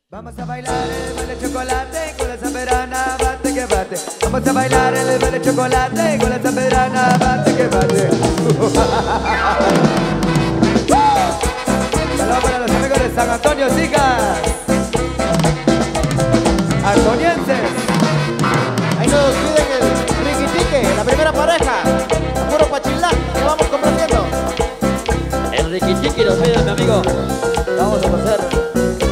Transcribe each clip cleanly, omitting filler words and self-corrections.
Vamos a bailar el baile de chocolate con la zamperana, bate que bate. Vamos a bailar el baile de chocolate con la zamperana, bate que bate. Saludos para los amigos de San Antonio, chicas. Antonienses. Ahí nos piden el riquitique, la primera pareja. Puro pachilán, que vamos compartiendo. El riquitique nos pide mi amigo. Vamos a pasar.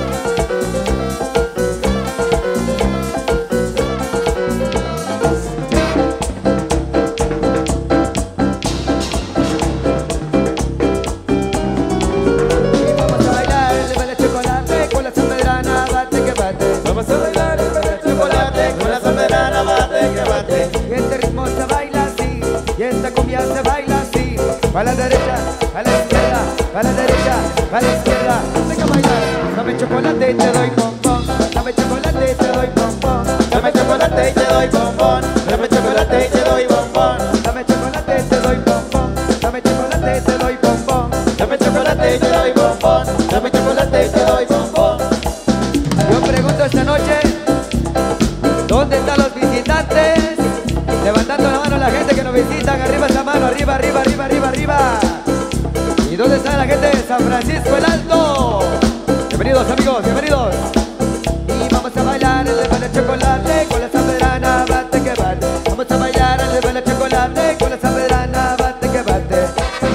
Y este ritmo se baila así, y esta cumbia se baila así. Pa' la derecha, a la izquierda, pa' la derecha, a la izquierda. Venga a bailar, dame chocolate y te doy bombón. Dame chocolate y te doy bombón. Dame chocolate y te doy bombón. Dame chocolate y te doy bombón. Dame chocolate y te doy bombón. Dame chocolate y te doy bombón. Dame chocolate y te doy bombón. Dame chocolate y te doy bombón. Yo pregunto esta noche, ¿dónde están los visitantes? Levantando la mano la gente que nos visitan, arriba esa mano, arriba, arriba, arriba, arriba, arriba. ¿Y dónde está la gente de San Francisco el Alto? Bienvenidos amigos, bienvenidos. Y vamos a bailar el baile de chocolate con la zamperana, bate que bate. Vamos a bailar el baile de chocolate con la zamperana, bate que bate.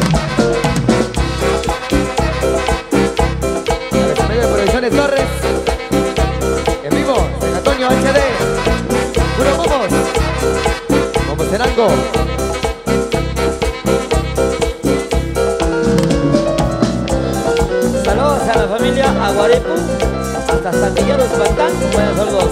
A los amigos de Producciones Torres, en vivo, San Antonio HD. Puro momos. Momos en algo. Saludos a la familia Aguarepu, hasta San Miguel Uspantán. Buenas saludos.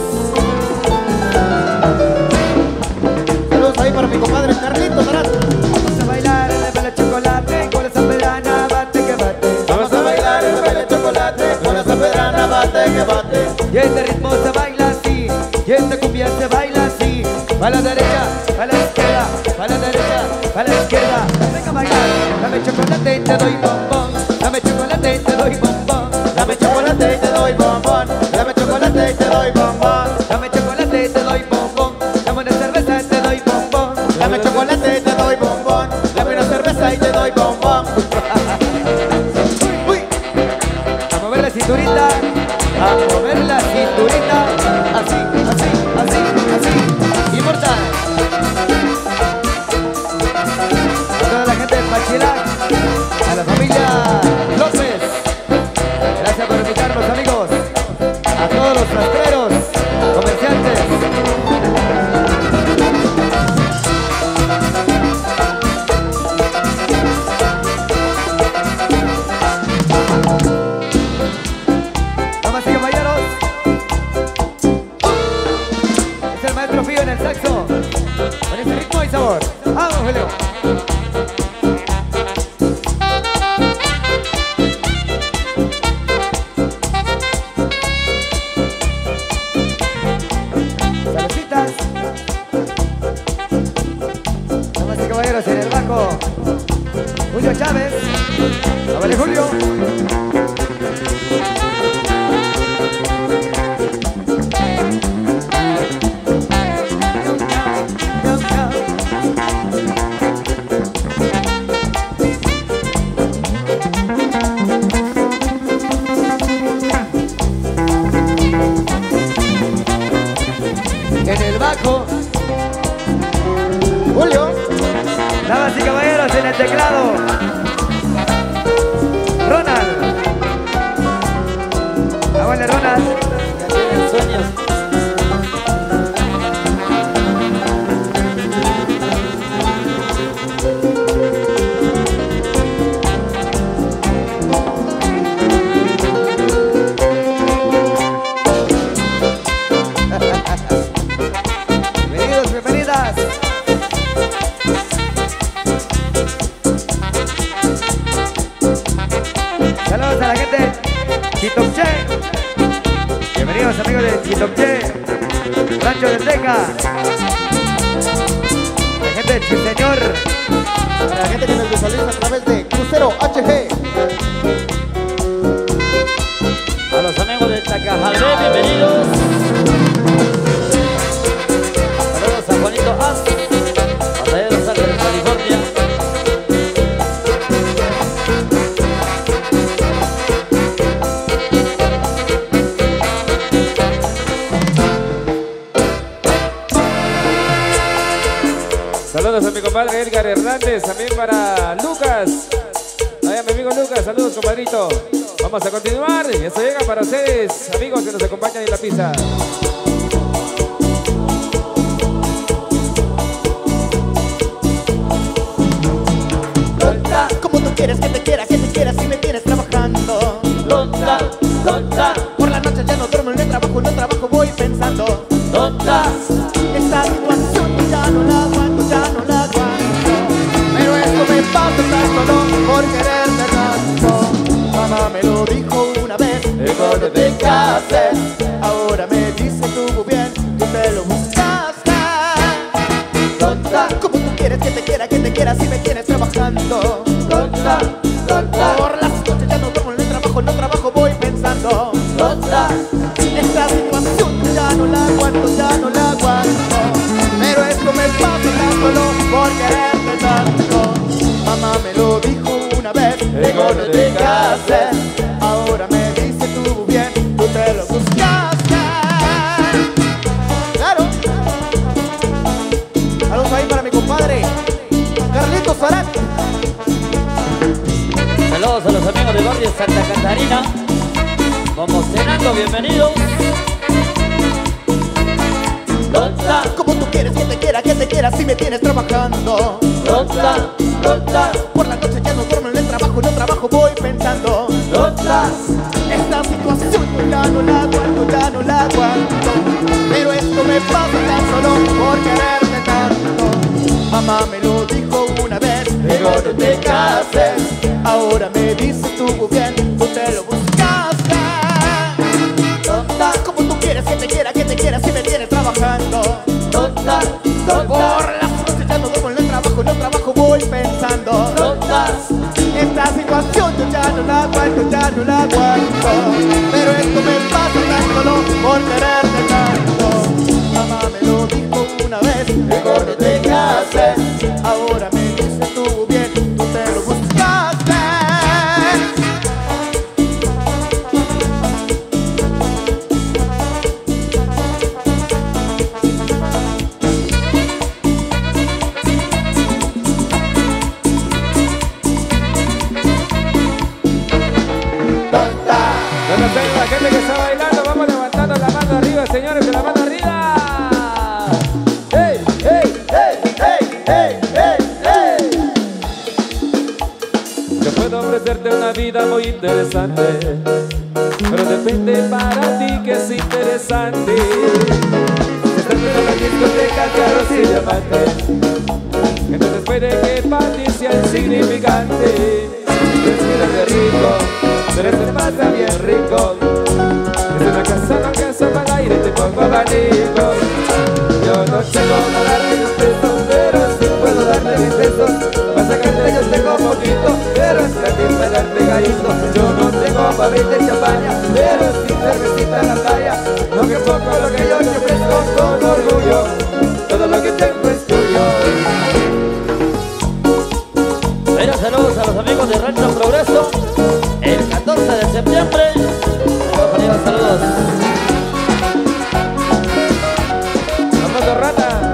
Saludos ahí para mi compadre Carlito Marat. Vamos a bailar el baile de chocolate con la zamperana, bate que bate. Vamos a bailar el baile de chocolate con la zamperana, bate que bate. Y este ritmo se baila así, y esta cumbia se baila así. Pa' la derecha, pa' la izquierda, pa' la derecha, pa' la izquierda. Venga a bailar, dame chocolate y te doy bombón. Dame chocolate y te doy bombón. Dame chocolate y te doy bombón. Dame chocolate y te doy bombón. Dame chocolate y te doy bombón. Dame una cerveza y te doy bombón. Dame chocolate y te doy bombón. Dame una cerveza y te doy bombón. Uy. A mover la cinturita, a mover la cinturita. Así, así, así, así. Inmortal. A toda la gente de Pachilac, a la familia López. Gracias por invitarnos, amigos. A todos los rastreros, comerciantes. Damas y caballeros, es el maestro Fío en el saxo, con ese ritmo y sabor. ¡Vamos, Julio! Saludcitas. Damas y caballeros, en el bajo, Julio Chávez. ¡Vale, Julio! En el bajo, Julio. damas y caballeros, en el teclado, Ronald. Abuela Ronald. Ya tienen sueños. Bienvenidos, bienvenidas. Saludos a la gente de Chitopche. Bienvenidos amigos de Chitopche, Rancho de Teca. La gente de Chiseñor. Para la gente que nos visualiza a través de Crucero HG. A los amigos de Cajabé, bienvenidos. Saludos a Juanito As, hasta allá de Los Ángeles, California. Saludos a mi compadre Edgar Hernández, también para Lucas. Allá mi amigo Lucas, saludos compadrito. Vamos a continuar y eso llega para ustedes, amigos que nos acompañan en la pista. Tonta, como tú quieres que te quiera si me tienes trabajando. Tonta, tonta, Por la noche ya no duermo, no trabajo, voy pensando. tonta. Esta situación ya no la aguanto, pero esto me pasa tan solo por quererte tanto. Mamá me lo dijo una vez, Mejor no te cases. ahora me dice tú bien, tú te lo buscaste. Tonta, Como tú quieres que te quiera si me tienes trabajando. tonta, tonta, Por las noches ya no duermo, no trabajo, voy pensando. tonta. Esta situación ya no la aguanto, pero esto me pasa tan solo por quererte tanto. Mamá me lo dijo una vez, Mejor no te cases. ahora me dice tú bien, tú te lo buscaste. Claro. Saludos ahí para mi compadre Carlitos Sarán. Saludos a los amigos del barrio Santa Catarina. Vamos cenando, bienvenidos. Tonta, Como tú quieres que te quiera si me tienes trabajando. tonta, tonta, Por la noche ya no duermo, no trabajo, voy pensando. tonta. Esta situación yo ya no la aguanto, pero esto me pasa tan solo por quererte tanto. Mamá me lo dijo una vez, Mejor no te cases. ahora me dice tú bien, tú te lo buscaste. Tonta, Como tú quieres que te quiera si me tienes trabajando. tonta, Por tonta, las noches ya no duermo, no trabajo, voy pensando. tontas. Esta situación yo ya no la aguanto, pero esto me pasa tan solo por quererte tanto. Mamá me lo dijo una vez, Mejor no te cases. ahora me dice tú bien, tú te lo buscaste. Donde está la gente que está bailando, vamos levantando la mano arriba, señores, de la mano arriba. ¡Hey, hey, hey! Yo puedo ofrecerte una vida muy interesante, pero depende para ti que es interesante. Estás en la discoteca, carros y diamantes, entonces puede que para ti sea insignificante. Respírate rico, pero te pasa bien rico. Es una casa para el aire, te pongo abanico. Yo no tengo para darte mis pesos, pero sí puedo darte mis pesos. Para sacarte yo tengo poquito, pero es gratis bailar pegadito. Yo no tengo para abrirte champaña, pero sí cervecita en la playa. No que poco lo que yo te ofrezco con orgullo, todo lo que tengo es tuyo. Pero saludos a los amigos de Rancho Progreso. El 14 de septiembre. Saludos. Armando Rata.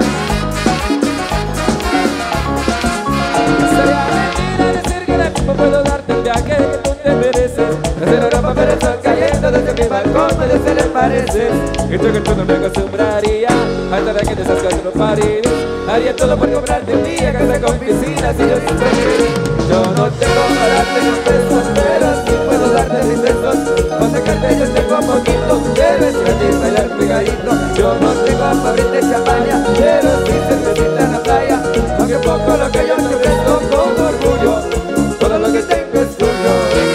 Sería mentira decir que de mismo puedo darte el viaje que tú te mereces. Desde Europa ver el sol cayendo desde mi balcón, me se le parece. Hecho que tú no me acostumbraría a estar aquí en esas cosas no paredes. Haría todo por comprarte un día, casa con piscina, si yo siempre quieres. Yo no tengo para darte mis pesos, pero sí puedo darte mis besos. Para sacarte yo tengo poquito, pero es gratis bailar pegadito. Yo no tengo para abrirte champaña, pero sí cervecita en la playa. Aunque poco lo que yo te ofrezco con orgullo, todo lo que tengo es tuyo.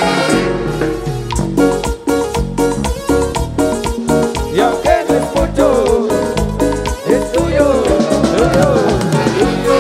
Y aunque no es mucho, es tuyo, tuyo, tuyo.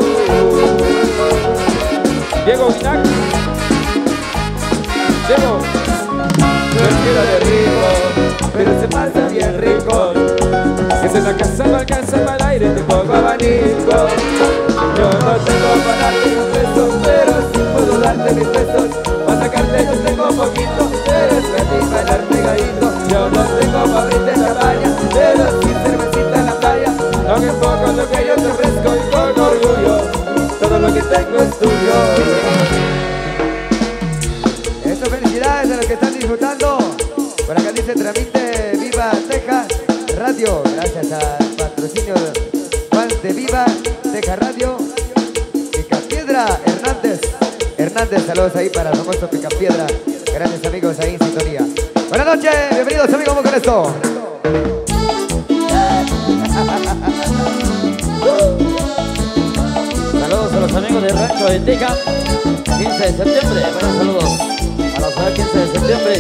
Diego Guinac. Diego, respira de rico. pero se pasa bien rico. Que si en la casa no alcanza para el aire, te pongo abanico. Yo no tengo para darte un peso, pero sí puedo darte mis pesos. Para sacarte no tengo poquito, pero es gratis bailar pegadito. Yo no tengo para abrirte la baña, pero sí cervecita en la playa. Aunque poco lo que yo te ofrezco y con orgullo, todo lo que tengo es tuyo. Eso, felicidades a los que están disfrutando. Por acá dice transmite Viva Texas Radio. Gracias al patrocinio fans de Viva Texas Radio. Picapiedra Hernández, saludos ahí para famoso Picapiedra. Gracias amigos ahí en sintonía. Buenas noches, bienvenidos amigos, vamos con esto. Saludos a los amigos de Rancho de Teca, 15 de septiembre. Buenos saludos a los 15 de septiembre.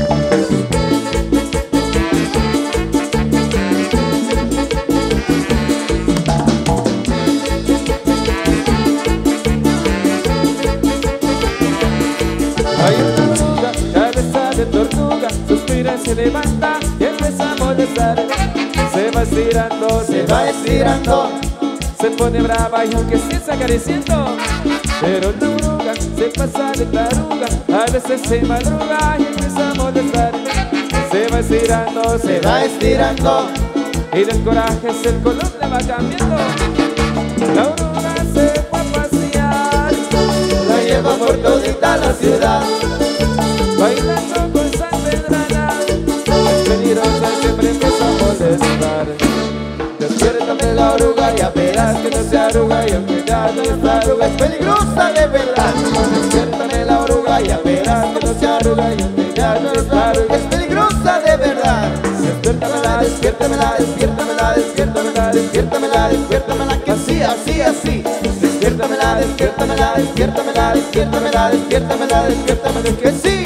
Hay una oruga, cabeza de tortuga, suspira y se levanta y empieza a molestar. Se va estirando, se va estirando, se pone brava y aunque se está acariciando. Pero la oruga se pasa de taruga, a veces se madruga y empieza a molestar. Se va estirando, se va estirando, y del coraje el color le va cambiando. La oruga se fue a pasear, la lleva por todita la ciudad, bailando con San Pedrana, es peligrosa y siempre empieza a molestar. Despiértame la oruga, ya verás que no se arruga, y aunque ya no es arruga, es peligrosa de verdad. Despiértame la oruga, ya verás que no se arruga, y aunque ya no es arruga, es peligrosa de verdad. Despiértamela, despiértamela, despiértamela, despiértamela, despiértamela, despiértamela, que así, así, así. Despiértamela, despiértamela, despiértamela, despiértamela, despiértamela, despiértamela, que sí.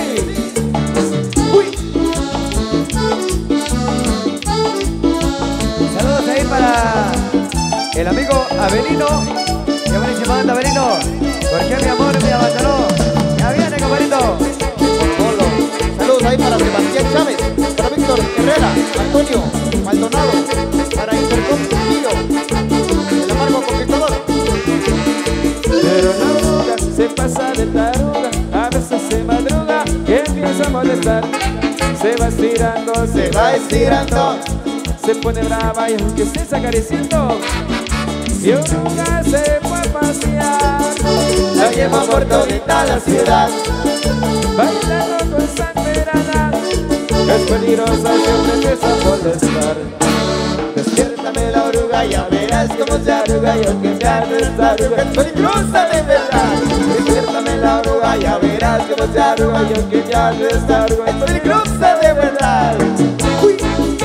Saludos ahí para el amigo Avelino. Ya van llamando Avelino. ¿Por qué mi amor me abandonó? Ya viene, compadrito. Saludos ahí para Sebastián Chávez, para Víctor Herrera, Antonio Maldonado, para Intercom Tiro, el amargo conquistador. Pero la oruga se pasa de taruga, a veces se madruga y empieza a molestar. Se va estirando, se va estirando, se pone brava y aunque se está acariciando. Y oruga se fue a pasear, la lleva por todita la ciudad, bailando con San Pedrana, es peligrosa, siempre empieza a molestar. Despiértame la oruga, ya verás cómo se arruga, y aunque ya no es arruga, es peligrosa de verdad. Despiértame la oruga, ya verás cómo se arruga, y aunque ya no es arruga, es peligrosa de verdad. Uy.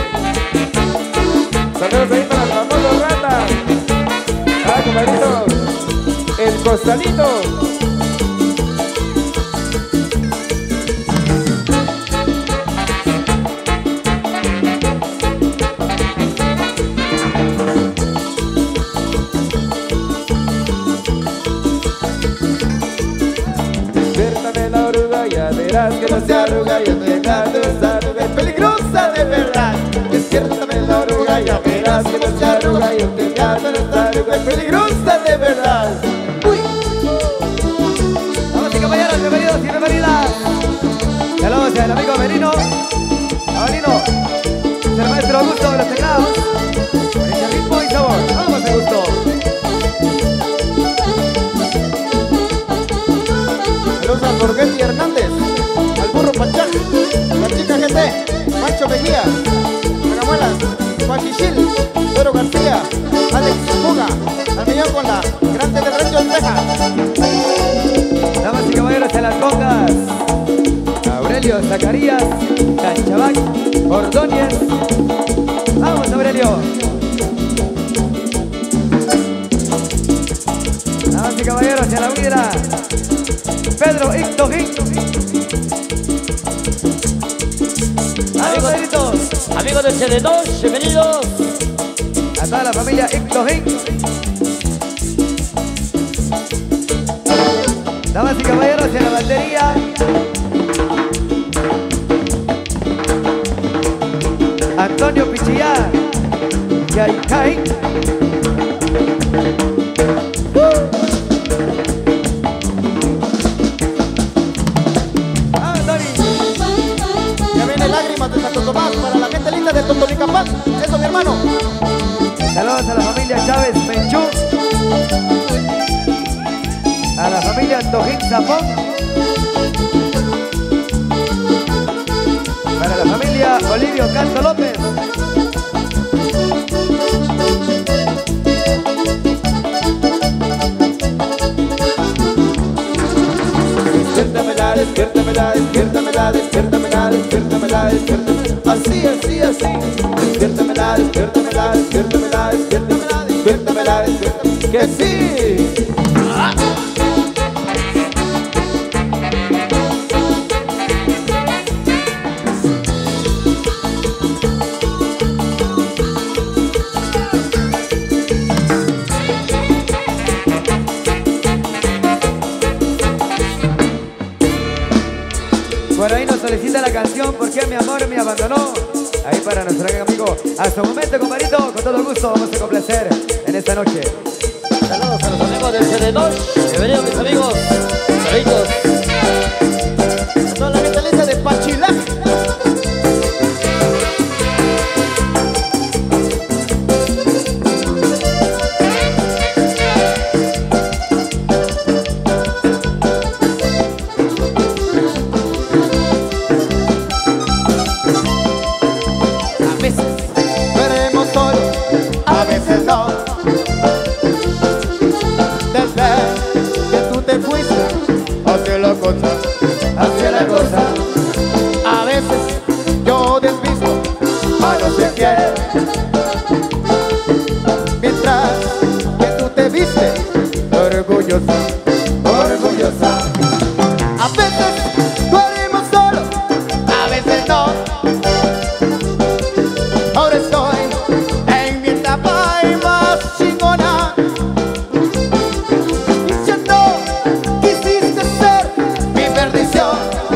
Saludos ahí para el famoso Rata. Ah, compadrito, el costalito. Despiértame la oruga, ya verás que no se arruga, y aunque ya no es arruga, es peligrosa de verdad. Despiértame la oruga, ya verás que no se arruga, y aunque ya no es arruga, es peligrosa de verdad. Uy. Vamos y compañeros, bienvenidos y bienvenidas. Saludos al amigo Avelino. Avelino, es el maestro Augusto de los teclados. Con ese ritmo y sabor. Vamos de gusto. Saludos a Borghetti Hernández, al burro Pachán, la chica GT, Mancho Mejía, Caramuelas, Pachichil, Pedro García, Alex Fuga, al millón con la grande de Rancho de Texas. Damas y caballeros, en las congas. Aurelio Zacarías, Canchabac, Ordóñez. Vamos, Aurelio. Damas y caballeros, en la unidad. Pedro Ictojín. Vamos, Pedritos. Amigos de CD2, bienvenidos. A toda la familia Ictojín. Damas y caballeros, en la batería. Antonio Pichillar, Yaikai. Ya viene lágrimas de Santo Tomás para la gente linda de Totonicapán. Eso, mi hermano. Saludos a la familia Chávez Menchú, a la familia Tojín Zapón, para la familia Olivio Canto López. Despiértamela, despiértamela, despiértamela, despiértamela, despiértamela, despiértamela. Así, así, así. Despiértamela, despiértamela, despiértamela, despiértamela, despiértamela, despiértamela. Que sí. Por ahí nos solicita la canción ¿Por qué mi amor me abandonó? Ahí para nuestro gran amigo. Hasta un momento, compadrito, con todo gusto vamos a complacer en esta noche. Saludos a los amigos del CD2. Bienvenidos mis amigos. Saluditos. A toda la gente linda de Pachilac. Hacia la cosa, a veces yo desvisto a no sé quién, mientras que tú te viste orgullosa, orgullosa. A veces duermo solo, a veces no. Ahora estoy en mi etapa y más chingona. Y ya no quisiste ser mi perdición.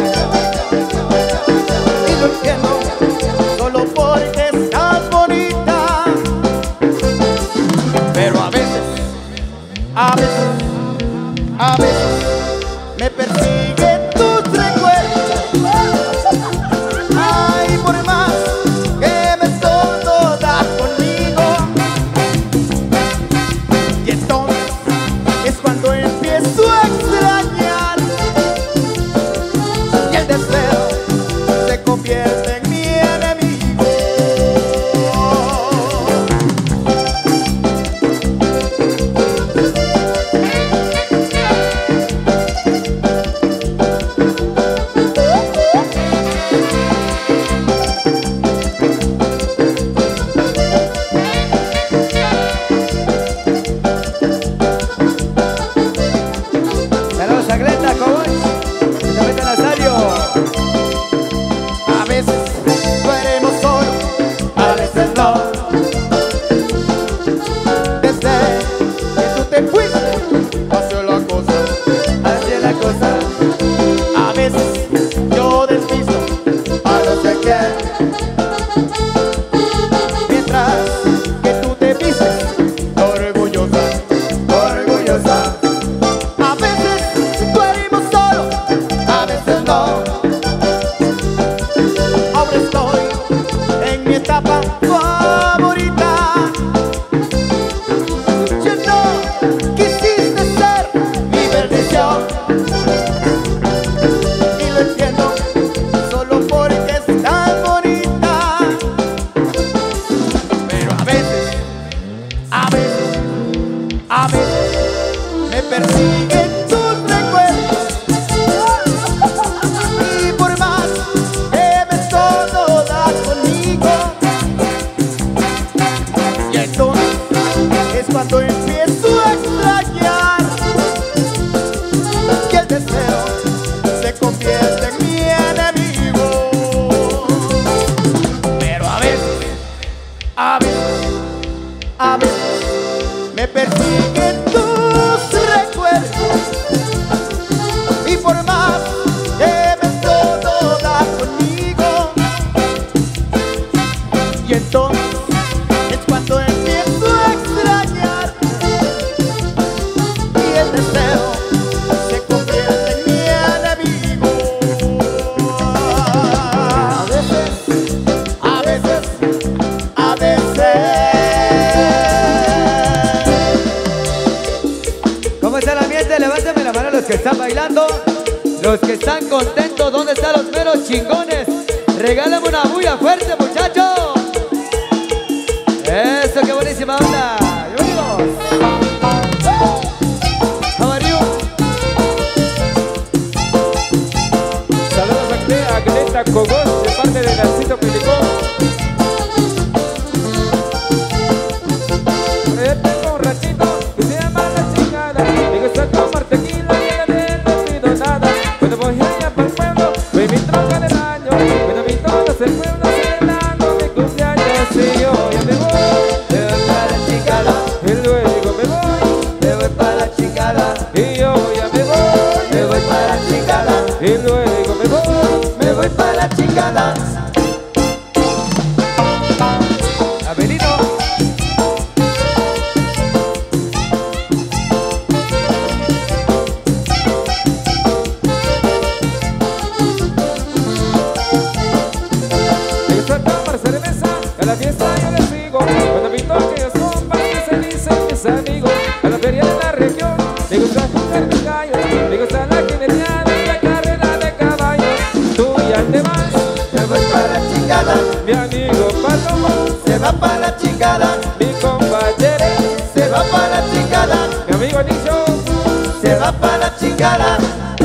Y lo entiendo, solo porque estás bonita. Pero a veces me persiguen tus recuerdos. Ay, por más que me todas conmigo. Y entonces es cuando empiezo a extrañar. Y el deseo se convierte en mi enemigo. saludos a Glenda Coach, que se mete en Nazario. A veces duermo solo, a veces no. Desde que tú te fuiste, pasó la cosa. Hacia la cosa, A veces yo despisto a no sé quién, mientras que tú te vistes orgullosa, orgullosa. A veces duermo solo, a veces no. Ahora estoy en mi etapa favorita. Ya no quisiste ser mi perdición. Y lo entiendo, solo porque estás bonita. Pero a veces me persiguen tus recuerdos. Y por más que me todas conmigo, Y entonces es cuando empiezo a extrañar y el deseo se convierte en mi enemigo. A veces, a veces, a veces. ¿Cómo está el ambiente? Levántame la mano los que están bailando, los que están contentos. ¿Dónde están los meros chingones? Regálame una bulla fuerte, muchachos. Eso, qué buenísima onda. Bienvenidos. How are you? Saludos a Greta Cogos de parte de Narcito Pelicón. Tengo un ratito que se llama La Chingada. Me gusta tomar tequila y no pido nada. Cuando voy allá para el pueblo, voy mi troca de baño. Cuando vi todos el pueblo celebrando mi cumpleaños. Y yo ya me voy para la chingada, y luego me voy. me voy para la chingada, Y yo ya me voy me voy para la chingada, y luego me voy. me voy para la chingada. Avelino. Me gusta tomar cerveza, a la fiesta yo le sigo. Cuando vi aquellos compas que se dicen mis amigos. A la feria de la región, me gusta jugar mis gallos. Me gusta la quineriana y la carrera de caballos. Tú ya te vas, Me voy para la chingada, mi amigo Palomo. se va para la chingada, Mi compañero, se va para la chingada, mi amigo Nicho. se va para la chingada.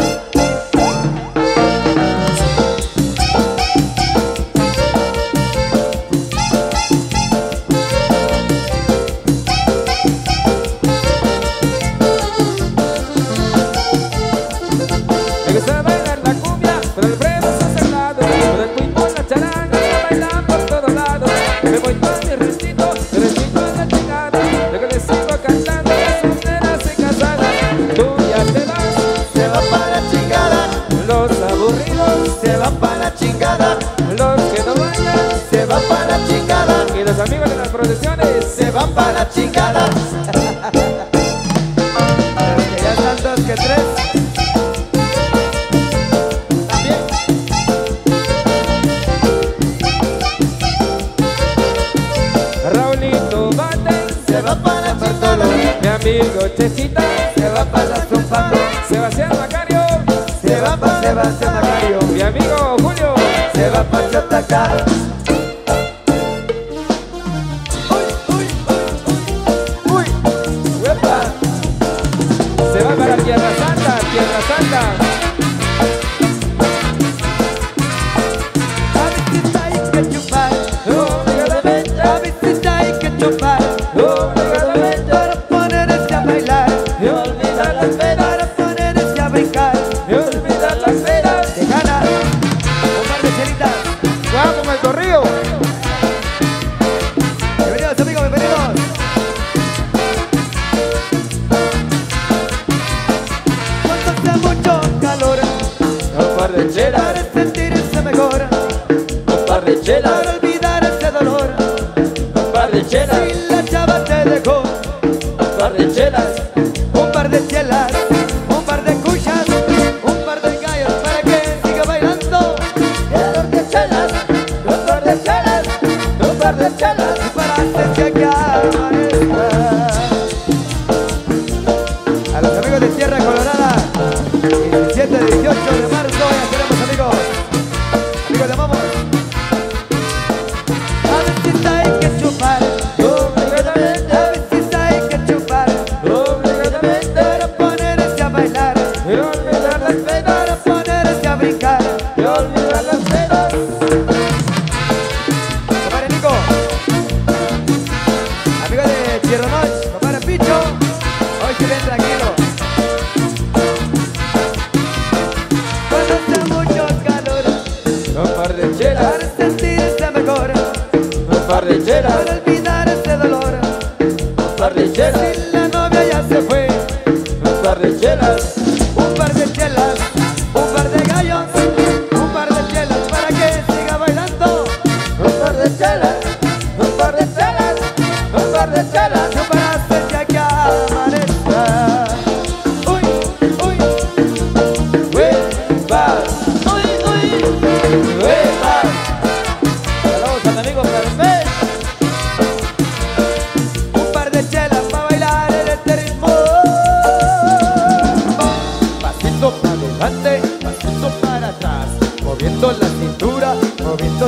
Me gusta bailar la cumbia con el Alfredo Sacerdote, con el pulpo, la charanga, bailan por todos lados. Me voy con mi restito en la chingada. Luego le sigo cantando las solteras y casadas. Tú ya te vas, Se va para la chingada, los aburridos, se va para la chingada, los que no bailan, se va para la chingada, y los amigos de las procesiones. se van para la chingada. Que ya están dos que tres. También. Raulito Bate, Se va para la Bartolo, mi amigo Chechita, se va para la Zumpano, Sebastián Macario, se va para Sebastián Macario, mi amigo Julio. se va para Chotacá. Uy, ¡Uepa! Se va para Tierra Santa, Tierra Santa. A veces hay que chupar, Obligadamente, a veces hay que chupar, obligadamente, para ponerse a bailar, y olvidar las penas, para ponerse a brincar. y olvidar las penas. De gana, un par de chelitas. cuidado con el corrido. Bienvenidos amigos, bienvenidos. Cuando hace mucho calor, Un par de chelas, para sentirse mejor, un par de chelas, para olvidar ese dolor. un par de chelas, Si la chava te dejó, un par de chelas, un par de chelas, un par de cuchas, un par de gallos para que siga bailando. Quiero que chelas, un par de chelas, un par de chelas para hacer que amanezca. A los amigos de Tierra Colorada, 17, 18 de marzo, ya seremos amigos. Amigos de Vamos. A veces hay que chupar, obligadamente, a veces hay que chupar, obligadamente, para ponerse a bailar, y olvidar las penas, para ponerse a brincar. y olvidar las penas. Compadre Nico, amigo de Tierra Noche, compadre Picho, hoy se ven tranquilo. Cuando hace mucho calor, Un par de chelas, para sentirse mejor, un par de chelas, para olvidar ese dolor. un par de chelas, Si la novia ya se fue, un par de chelas, un par de chelas, un par de gallos, un par de chelas para que siga bailando. un par de chelas,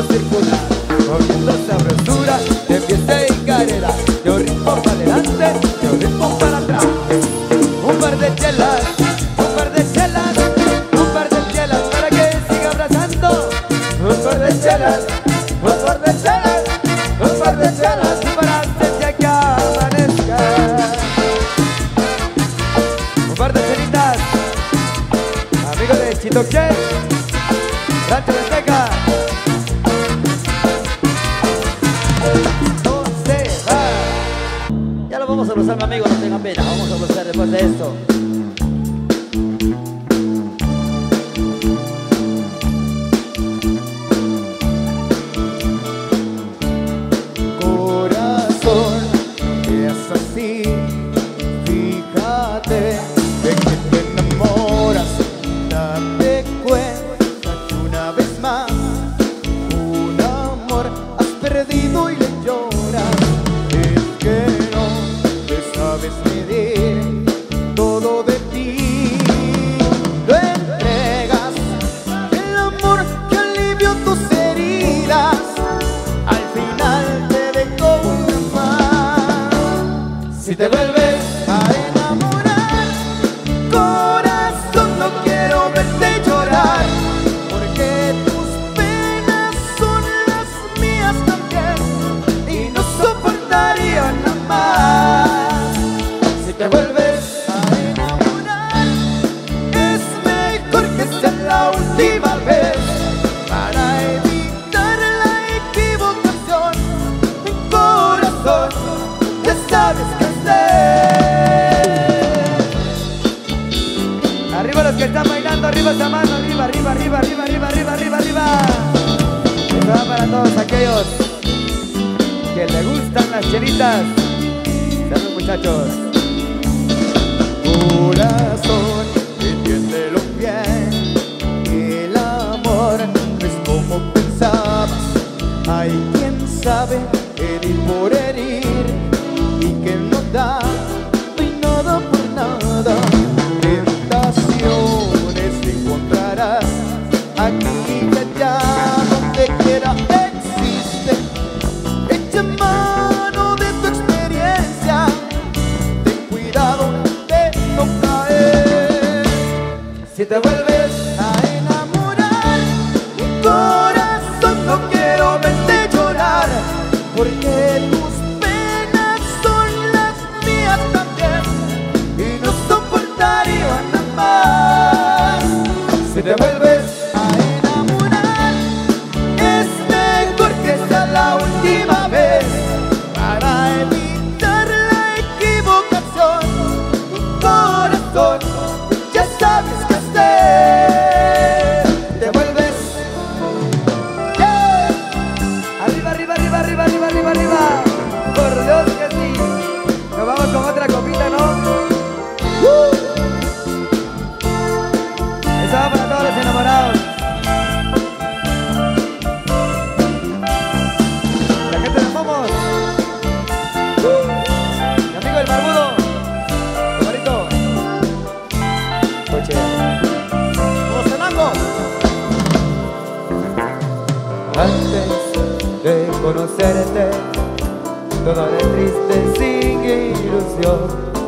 circular, moviendo sabrosura de fiesta y carrera, de un ritmo para adelante, de un ritmo para atrás. Un par de chelas, un par de chelas, un par de chelas para que siga abrazando. Un par de chelas, un par de chelas, un par de chelas para antes de que amanezca. Un par de chelitas, amigos de Chitoche, Rancho de Teca. No se va. Ya lo vamos a abrazar, mi amigo, no tengan pena. Vamos a abrazar después de esto. Corazón, es así. Fíjate de que te enamoras. Date cuenta que una vez más un amor has perdido y le lloras. Es que no te sabes medir todo de ti. Lo entregas, el amor que alivió tus heridas, al final te dejó una más. Si te vuelves A enamorar, corazón, no quiero verte llorar, porque tus penas son las mías también y no soportaría nada más. si te vuelves, A enamorar, es mejor que sea la última vez para evitar la equivocación. Mi corazón, ya sabes qué hacer. arriba los que están bailando, arriba esa mano, arriba, arriba, arriba, arriba, arriba, arriba, arriba, arriba. Esto va para todos aquellos que le gustan las chelitas. Salud, muchachos. Corazón, entiéndelo bien, el amor no es como pensabas. Hay quien sabe herir por herir y que no da y nada por nada. Tentaciones encontrarás aquí y allá, donde quiera existe. Echa mano de tu experiencia, ten cuidado de no caer. Si te vuelves, A enamorar, mi corazón, no quiero verte llorar, porque tus penas son las mías también y no soportaría nada más. si te vuelves, A enamorar, es mejor que sea la última vez para evitar la equivocación. Mi corazón, ya sabes qué hacer. te vuelves. Yeah. Arriba, arriba, arriba, arriba, arriba, arriba, arriba. Por Dios que sí. Nos vamos con otra copita, ¿no? Eso va para todos los enamorados. La gente de Momos. Mi amigo el barbudo. Camarito. Coche. Rosenango. Antes de conocerte, todo era triste sin ilusión.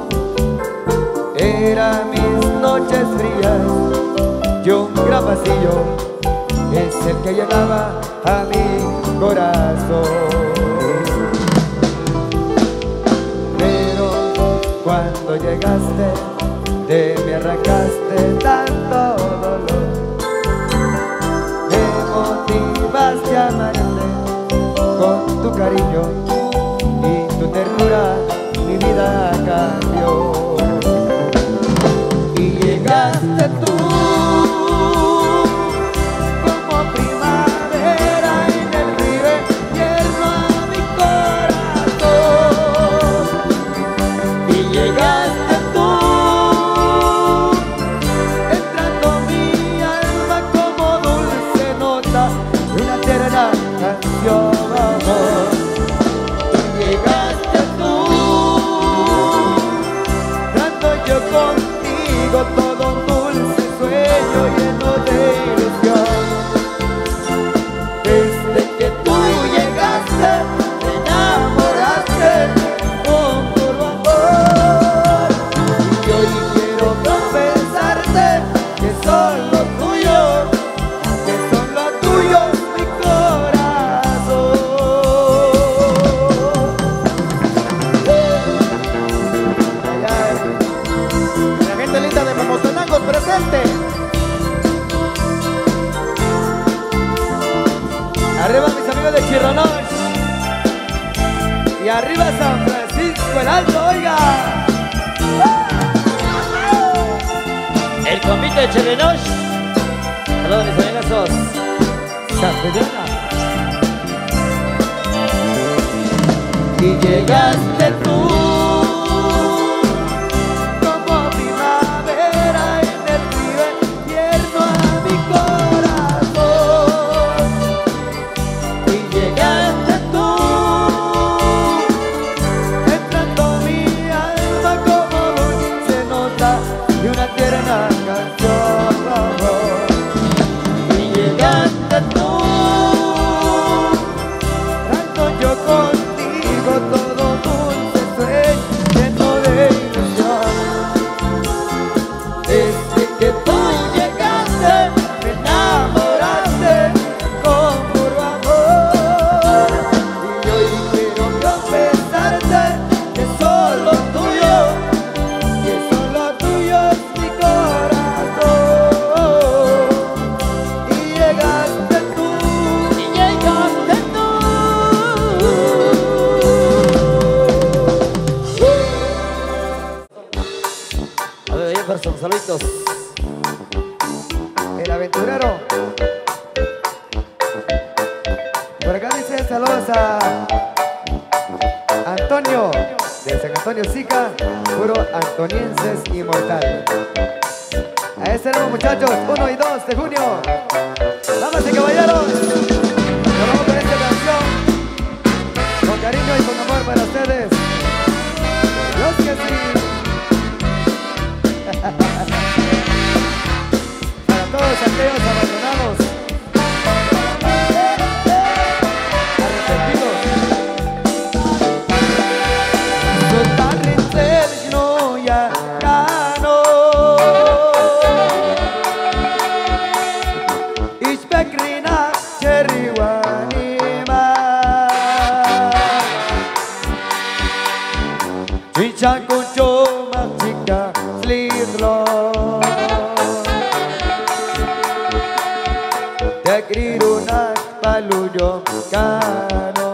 Eran mis noches frías y un gran vacío es el que llenaba a mi corazón. Pero cuando llegaste, me arrancaste tanto dolor. Me motivaste a amarte con tu cariño y tu ternura, mi vida cambió. Y llegaste tú como primavera en el río invierno a mi corazón. Y llegaste tú entrando mi alma como dulce nota de una tierna canción de amor. Y llegaste tú Y arriba San Francisco el Alto, oiga. El convite de Chelenosh. Saludos mis amigazos. San Pedrona. Y llegaste tú como primavera en el frío invierno a mi corazón. Y llegaste tú entrando mi alma como dulce nota de una tierna canción. Y llegaste tú tanto yo contigo todo dulce sueño lleno de ilusión. Desde que tú llegaste me enamoraste con puro amor. Y hoy quiero confesarte que solo tuyo, que solo tuyo es mi corazón. Y llegaste tú, y llegaste tú. A ver, Jefferson, saluditos. El aventurero. Por acá dice saludos a Antonio de San Antonio Sica, puro antonienses inmortal. A este nuevo muchachos, 1 y 2 de junio. Damas y caballeros, nos vamos con esta canción. Con cariño y con amor para ustedes. Dios que sí. Para todos aquellos abandonados, arrepentidos. Totalmente no ya ganó. Ich bekrina cheriwanima. Ichang kuncho machika slidlo. Te krirunak paluyo kano.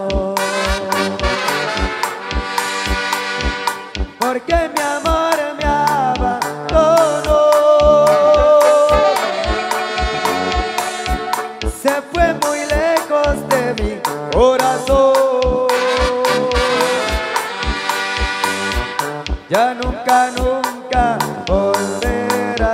Porque mi amor me abandonó. Se fue muy lejos de mi corazón. Ya nunca, nunca volverá.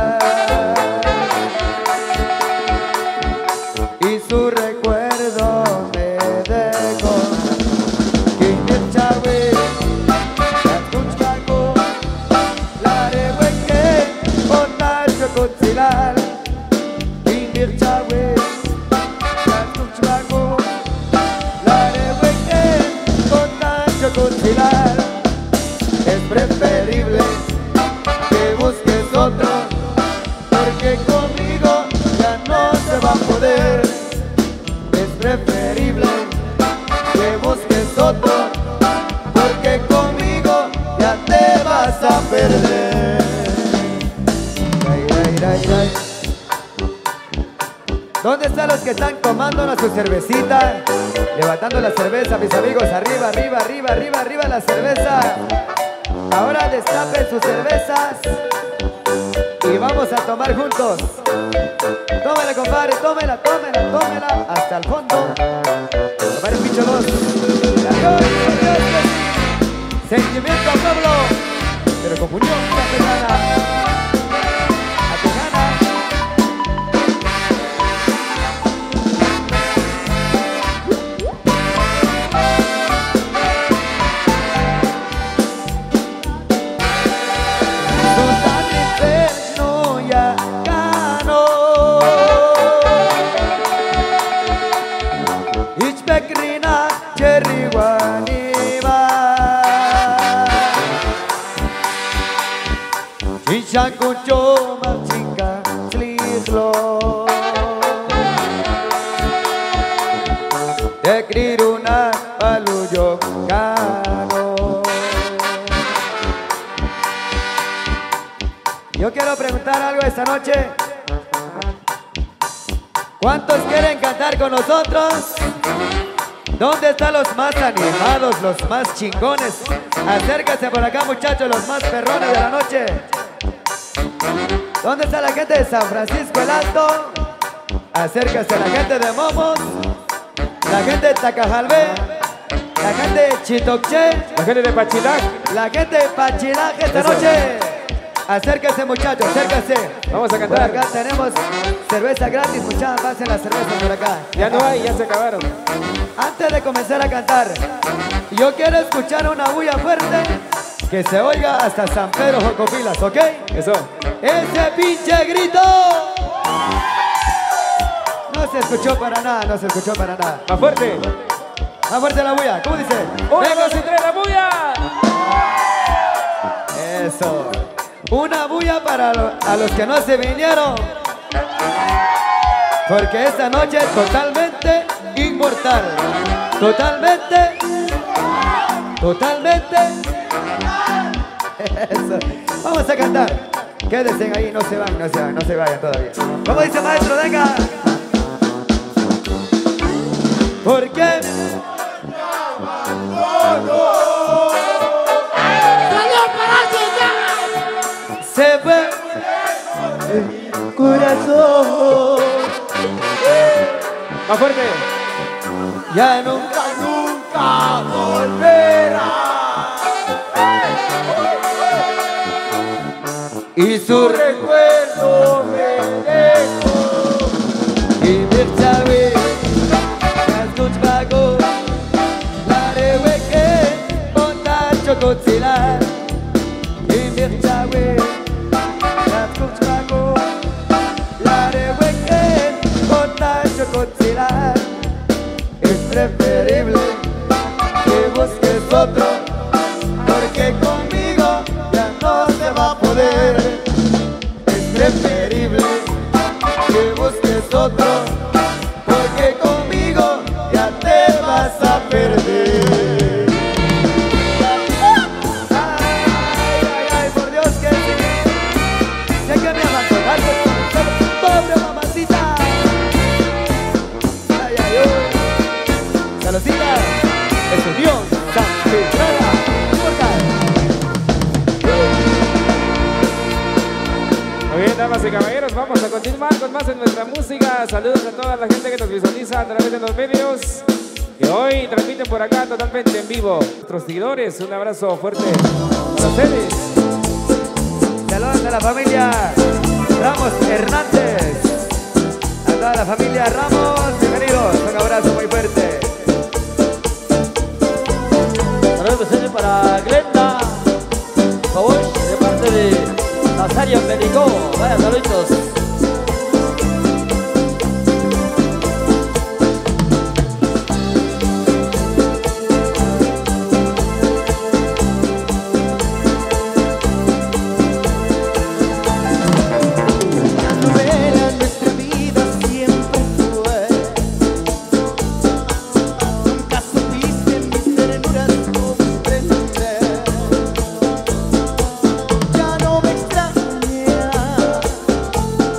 Y su recuerdo me dejó. Quien chawe, la escuchago, la rehueque, onacho cotzilal. Quien chawe, la escuchago, la rehueque, onacho cotzilal. Es preferible que busques otro, porque conmigo ya no se va a poder. Es preferible que busques otro, porque conmigo ya te vas a perder. Ay, ay, ay, ay. ¿Dónde están los que están tomándonos su cervecita? Levantando la cerveza, mis amigos, arriba, arriba, arriba, arriba, arriba la cerveza. Ahora destapen sus cervezas y vamos a tomar juntos. Tómela, compadre, tómela, tómela, tómela hasta el fondo. Compadre Picho 2. Sentimiento al pueblo, pero con unión castellana. Chancucho machica slidlo. Te kriruna paluyo kano. Yo quiero preguntar algo esta noche. ¿Cuántos quieren cantar con nosotros? ¿Dónde están los más animados, los más chingones? Acérquense por acá, muchachos, los más perrones de la noche. ¿Dónde está la gente de San Francisco el Alto? Acérquense la gente de Momos, la gente de Tacajalvé, la gente de Chitoché, La gente de Pachilac. la gente de Pachilaje esta Eso. noche. Acérquense, muchachos, acérquense. Vamos a Por cantar. acá tenemos cerveza gratis, muchachos, pasen la cerveza por acá. Ya no hay, ya se acabaron. Antes de comenzar a cantar, yo quiero escuchar una bulla fuerte que se oiga hasta San Pedro Jocopilas, ¿ok? Eso. ¡Ese pinche grito! No se escuchó para nada, no se escuchó para nada. Más fuerte. Más fuerte la bulla, ¿cómo dice? 1, Venga, 2 y 3, la bulla. eso. Una bulla para a los que no se vinieron. Porque esta noche es totalmente inmortal. Totalmente. Totalmente. Eso. Vamos a cantar. Quédense ahí, no se van, no se van, no se vayan todavía. ¿Cómo dice maestro? Venga. Porque se fue el corazón. Más fuerte. Ya nunca, nunca volverá. Y su recuerdo me dejó. Y me sabe, las noches vago, la rehueque, montacho cochilar. Y me sabe, las noches vago, la rehueque, montacho cochilar. Es preferible que busques otro, porque conmigo ya no se va a poder. Es preferible que busques otro, porque conmigo ya te vas a perder. Ay, ay, por Dios que sí. Sé que me abandonaste, pobre mamacita. Ay, ay, ay. Saludcita, es su Dios, San Pedrada, Muy bien, damas y caballeros, vamos a continuar con más en nuestra música. Saludos a toda la gente que nos visualiza a través de los medios que hoy transmiten por acá totalmente en vivo. Nuestros seguidores, un abrazo fuerte para ustedes. Saludos a la familia Ramos Hernández. A toda la familia Ramos, bienvenidos. Un abrazo muy fuerte. Saludos especiales para Glenda Fabosh, de parte de Nazario Melicó. Vaya saluditos. novela nuestra vida siempre fue. Nunca supiste mis ternuras comprender. Ya no me extraña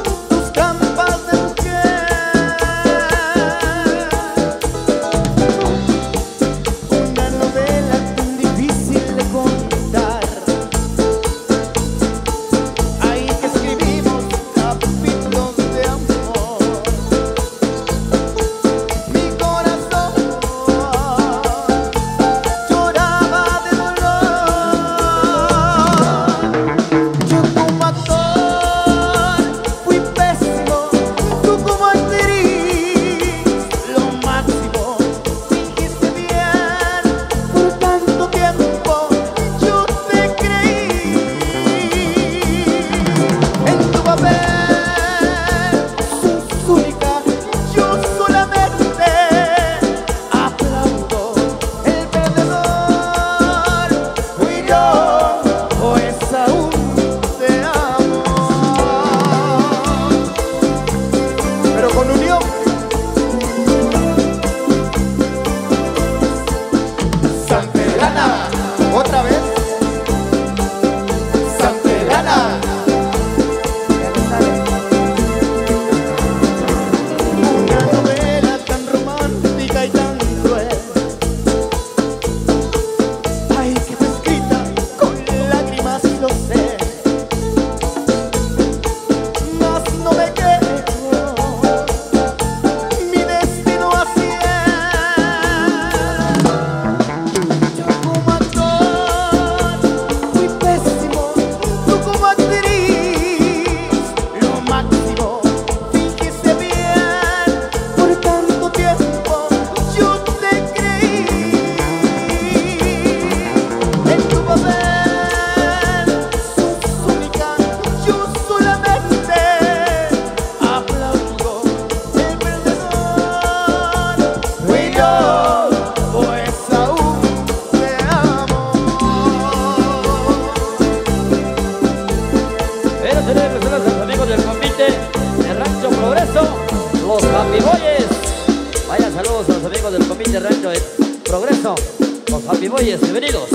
Happy Boyes. Vaya saludos a los amigos del Comité Rancho de Progreso. Los Happy Boyes, bienvenidos.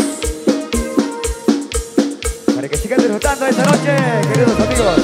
Para que sigan disfrutando esta noche, queridos amigos.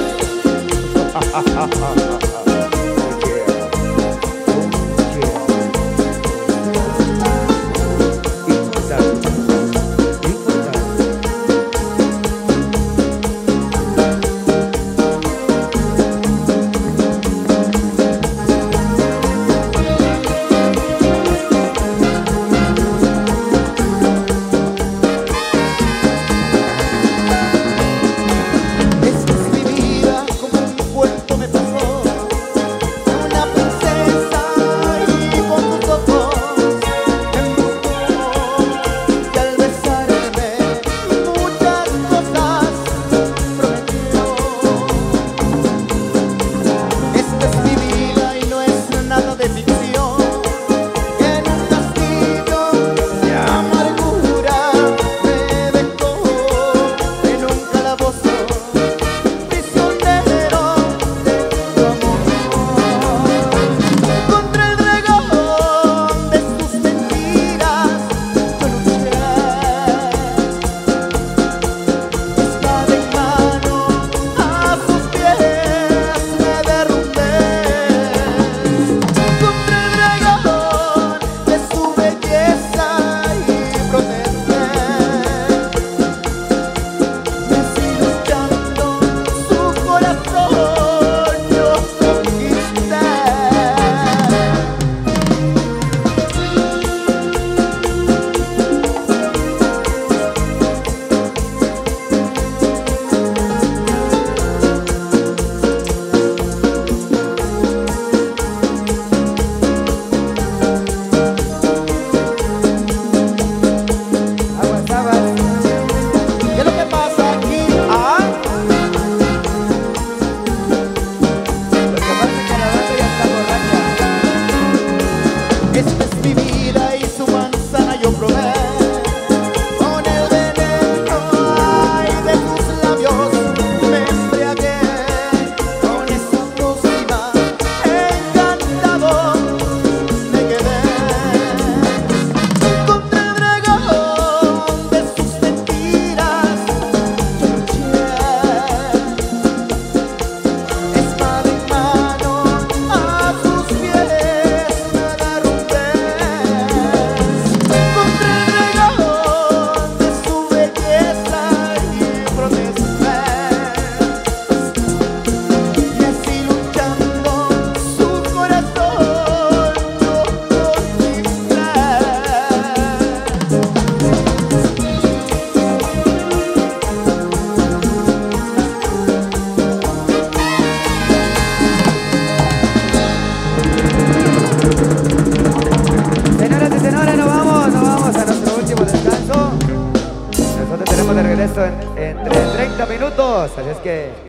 De regreso entre 30 minutos, así es que